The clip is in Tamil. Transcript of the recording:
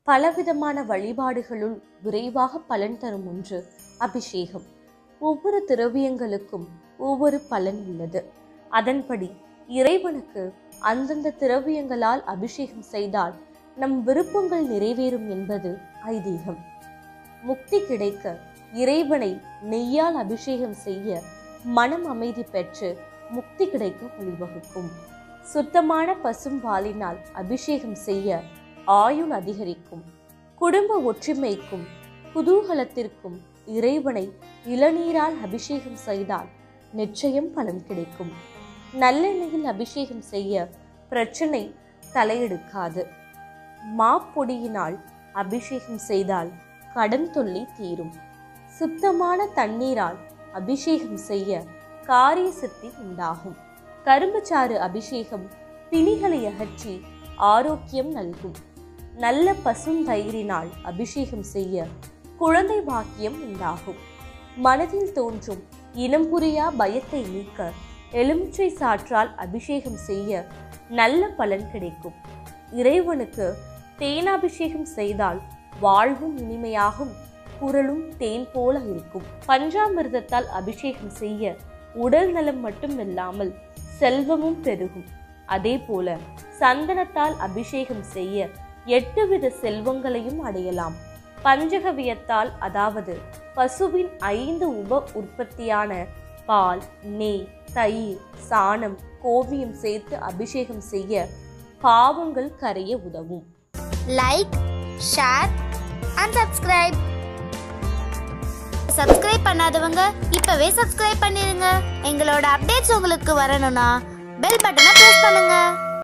பலவிதமான வழிபாடுகளுள் விரைவாக பலன் தரும் ஒன்று அபிஷேகம். ஒவ்வொரு திரவியங்களுக்கும் ஒவ்வொரு பலன் உள்ளது. அதன்படி இறைவனுக்கு அந்தந்த திரவியங்களால் அபிஷேகம் செய்தால் நம் விருப்பங்கள் நிறைவேறும் என்பது ஐதீகம். முக்தி கிடைக்க இறைவனை நெய்யால் அபிஷேகம் செய்ய மனம் அமைதி பெற்று முக்தி கிடைக்க வழிவகுக்கும். சுத்தமான பசும் பாலினால் அபிஷேகம் செய்ய ஆயுள் அதிகரிக்கும். குடும்ப ஒற்றுமைக்கும் குதூகலத்திற்கும் இறைவனை இளநீரால் அபிஷேகம் செய்தால் நிச்சயம் பலன் கிடைக்கும். நல்லெண்ணெயில் அபிஷேகம் செய்ய பிரச்சனை தலையெடுக்காது. மாப்பொடியினால் அபிஷேகம் செய்தால் கடன் தொல்லை தீரும். சுத்தமான தண்ணீரால் அபிஷேகம் செய்ய காரிய சித்தி உண்டாகும். கரும்புச்சாறு அபிஷேகம் பிணிகளை அகற்றி ஆரோக்கியம் நல்கும். நல்ல பசுந்தயிரினால் அபிஷேகம் செய்ய குழந்தை பாக்கியம் உண்டாகும். மனதில் தோன்றும் இனம் புரியா பயத்தை நீக்க எலுமிச்சை சாற்றால் அபிஷேகம் செய்ய நல்ல பலன் கிடைக்கும். இறைவனுக்கு தேனாபிஷேகம் செய்தால் வாழ்வும் இனிமையாகும், குரலும் தேன் போல இருக்கும். பஞ்சாமிர்தத்தால் அபிஷேகம் செய்ய உடல் நலம் மட்டும் இல்லாமல் செல்வமும் பெருகும். அதே போல சந்தனத்தால் அபிஷேகம் செய்ய 8 வித செல்வங்களையும் அடையலாம். பஞ்சகவியத்தால், அதாவது பசுவின் 5 உப உற்பத்தியான பால், நெய், தயிர், சாணம், கோவியம் சேர்த்து அபிஷேகம் செய்ய பாவங்கள் கரைய உதவும். Like, share and subscribe. Subscribe பண்ணாதவங்க இப்பவே சப்ஸ்கிரைப் பண்ணிருங்க. எங்களோட அப்டேட்ஸ் உங்களுக்கு வரணும்னா பெல் பட்டனை பிரஸ் பண்ணுங்க.